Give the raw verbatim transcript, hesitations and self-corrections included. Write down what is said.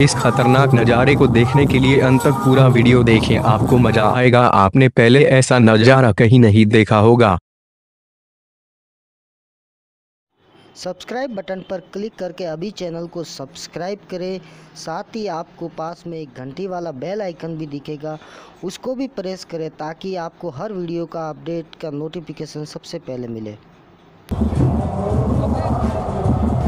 इस खतरनाक नज़ारे को देखने के लिए अंत तक पूरा वीडियो देखें, आपको मजा आएगा। आपने पहले ऐसा नज़ारा कहीं नहीं देखा होगा। सब्सक्राइब बटन पर क्लिक करके अभी चैनल को सब्सक्राइब करें। साथ ही आपको पास में एक घंटी वाला बेल आइकन भी दिखेगा, उसको भी प्रेस करें ताकि आपको हर वीडियो का अपडेट का नोटिफिकेशन सबसे पहले मिले।